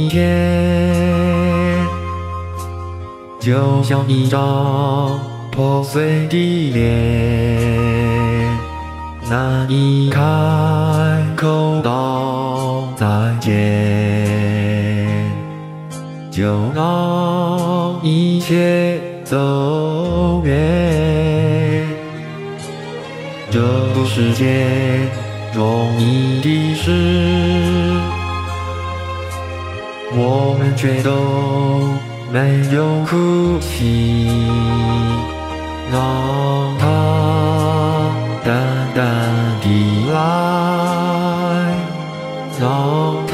天，就像一张破碎的脸，难以开口道再见，就让一切走远。这不是件容易的事，我们却都没有哭泣，让它淡淡地来，让它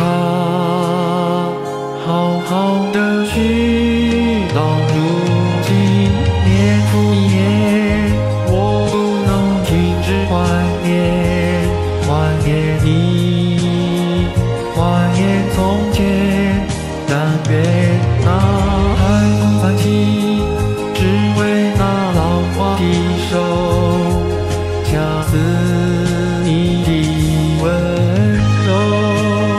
好好的去。到如今年复一年，我不能停止怀念，怀念你，怀念从前。但愿那海风泛起，只为那老花的手，恰似你的温柔。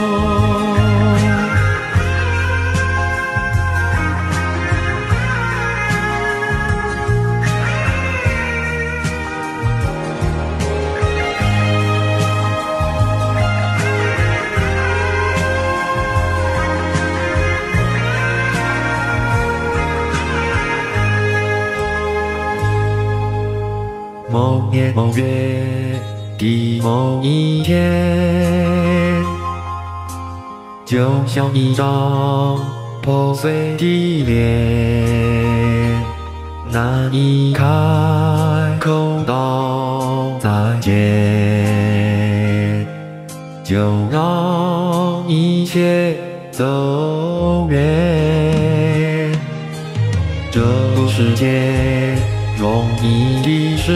某年某月的某一天，就像一张破碎的脸，难以开口道再见，就让一切走远。这不是件容易的事，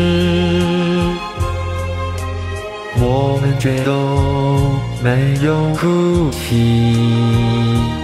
我们却都没有哭泣。